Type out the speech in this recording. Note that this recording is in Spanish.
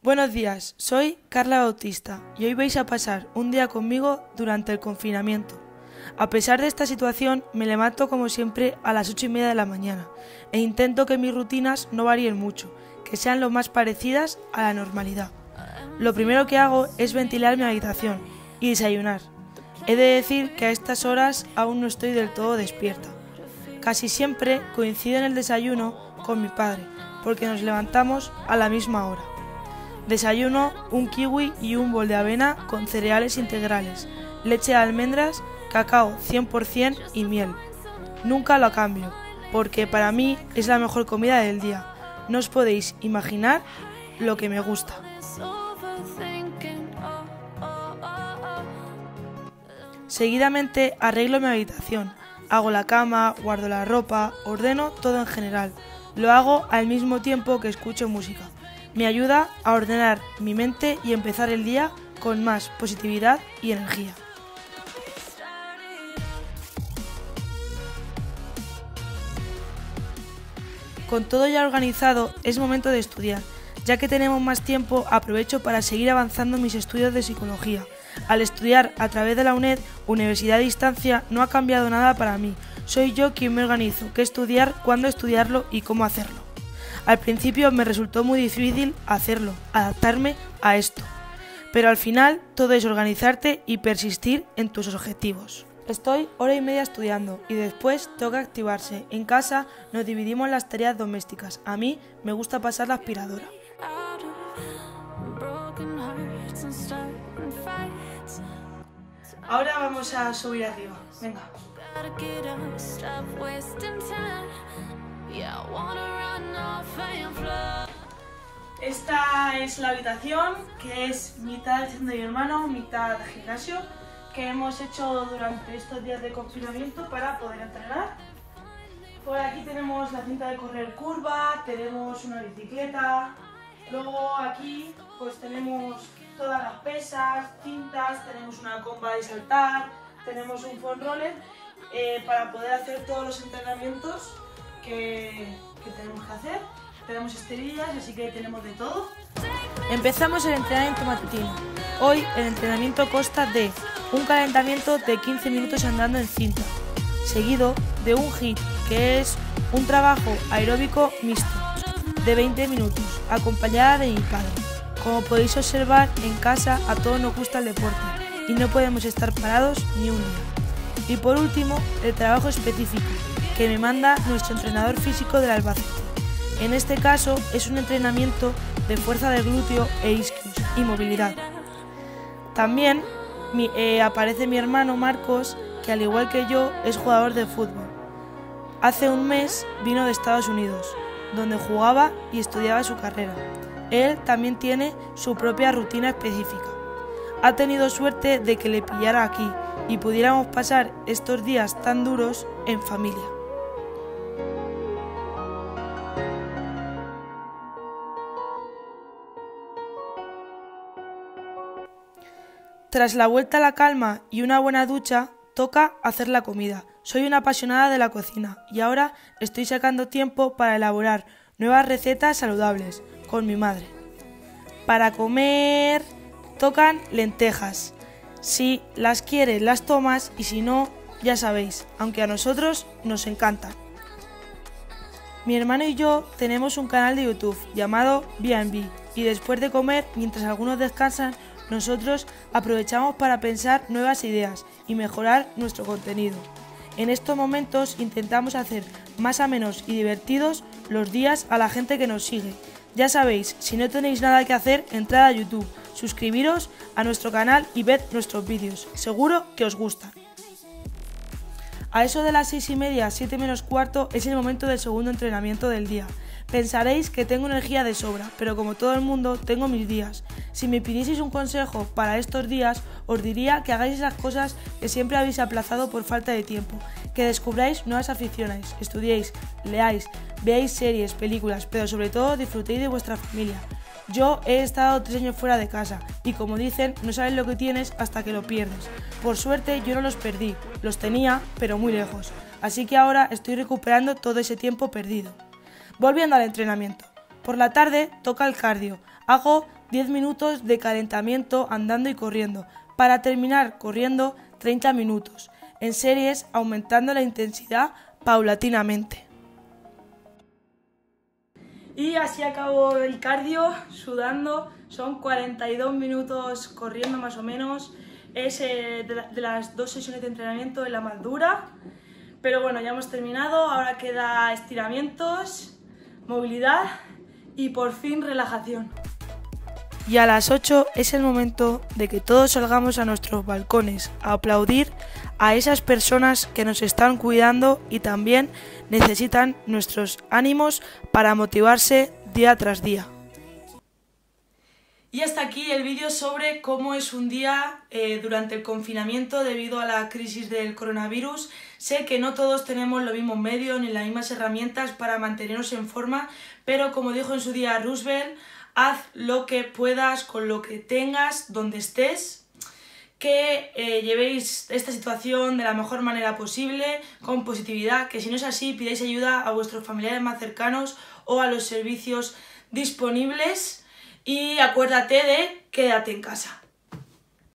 Buenos días, soy Carla Bautista y hoy vais a pasar un día conmigo durante el confinamiento. A pesar de esta situación, me levanto como siempre a las 8:30 de la mañana e intento que mis rutinas no varíen mucho, que sean lo más parecidas a la normalidad. Lo primero que hago es ventilar mi habitación y desayunar. He de decir que a estas horas aún no estoy del todo despierta. Casi siempre coincido en el desayuno con mi padre, porque nos levantamos a la misma hora. Desayuno un kiwi y un bol de avena con cereales integrales, leche de almendras, cacao 100% y miel. Nunca lo cambio, porque para mí es la mejor comida del día. No os podéis imaginar lo que me gusta. Seguidamente arreglo mi habitación, hago la cama, guardo la ropa, ordeno todo en general. Lo hago al mismo tiempo que escucho música. Me ayuda a ordenar mi mente y empezar el día con más positividad y energía. Con todo ya organizado, es momento de estudiar. Ya que tenemos más tiempo, aprovecho para seguir avanzando en mis estudios de psicología. Al estudiar a través de la UNED, Universidad a Distancia, no ha cambiado nada para mí. Soy yo quien me organizo qué estudiar, cuándo estudiarlo y cómo hacerlo. Al principio me resultó muy difícil hacerlo, adaptarme a esto. Pero al final todo es organizarte y persistir en tus objetivos. Estoy hora y media estudiando y después toca activarse. En casa nos dividimos las tareas domésticas. A mí me gusta pasar la aspiradora. Ahora vamos a subir arriba. Venga. Esta es la habitación, que es mitad de mi hermano, mitad de gimnasio, que hemos hecho durante estos días de confinamiento para poder entrenar. Por aquí tenemos la cinta de correr curva, tenemos una bicicleta, luego aquí pues tenemos todas las pesas, cintas, tenemos una comba de saltar, tenemos un foam roller para poder hacer todos los entrenamientos que tenemos que hacer. Tenemos esterillas, así que tenemos de todo. Empezamos el entrenamiento matutino. Hoy el entrenamiento consta de un calentamiento de 15 minutos andando en cinta, seguido de un HIIT, que es un trabajo aeróbico mixto, de 20 minutos, acompañada de mi padre. Como podéis observar, en casa a todos nos gusta el deporte y no podemos estar parados ni un día. Y por último, el trabajo específico, que me manda nuestro entrenador físico del Albacete. En este caso es un entrenamiento de fuerza de glúteo e isquios y movilidad. También aparece mi hermano Marcos, que al igual que yo es jugador de fútbol. Hace un mes vino de Estados Unidos, donde jugaba y estudiaba su carrera. Él también tiene su propia rutina específica. Ha tenido suerte de que le pillara aquí y pudiéramos pasar estos días tan duros en familia. Tras la vuelta a la calma y una buena ducha, toca hacer la comida. Soy una apasionada de la cocina y ahora estoy sacando tiempo para elaborar nuevas recetas saludables con mi madre. Para comer tocan lentejas. Si las quieres las tomas y si no, ya sabéis, aunque a nosotros nos encantan. Mi hermano y yo tenemos un canal de YouTube llamado B&B y después de comer, mientras algunos descansan, nosotros aprovechamos para pensar nuevas ideas y mejorar nuestro contenido. En estos momentos intentamos hacer más amenos y divertidos los días a la gente que nos sigue. Ya sabéis, si no tenéis nada que hacer, entrad a YouTube, suscribiros a nuestro canal y ved nuestros vídeos. Seguro que os gustan. A eso de las 6:30, 7 menos cuarto, es el momento del segundo entrenamiento del día. Pensaréis que tengo energía de sobra, pero como todo el mundo, tengo mis días. Si me pidieseis un consejo para estos días, os diría que hagáis esas cosas que siempre habéis aplazado por falta de tiempo, que descubráis nuevas aficiones, estudiéis, leáis, veáis series, películas, pero sobre todo disfrutéis de vuestra familia. Yo he estado 3 años fuera de casa y como dicen, no sabes lo que tienes hasta que lo pierdes. Por suerte yo no los perdí, los tenía, pero muy lejos. Así que ahora estoy recuperando todo ese tiempo perdido. Volviendo al entrenamiento. Por la tarde toca el cardio. Hago 10 minutos de calentamiento andando y corriendo, para terminar corriendo 30 minutos, en series aumentando la intensidad paulatinamente. Y así acabo el cardio, sudando, son 42 minutos corriendo más o menos, es de las 2 sesiones de entrenamiento la más dura, pero bueno, ya hemos terminado, ahora queda estiramientos, movilidad y por fin relajación. Y a las 8 es el momento de que todos salgamos a nuestros balcones a aplaudir a esas personas que nos están cuidando y también necesitan nuestros ánimos para motivarse día tras día. Y hasta aquí el vídeo sobre cómo es un día durante el confinamiento debido a la crisis del coronavirus. Sé que no todos tenemos los mismos medios ni las mismas herramientas para mantenernos en forma, pero como dijo en su día Roosevelt, haz lo que puedas con lo que tengas, donde estés, que llevéis esta situación de la mejor manera posible, con positividad, que si no es así pidáis ayuda a vuestros familiares más cercanos o a los servicios disponibles y acuérdate de quédate en casa.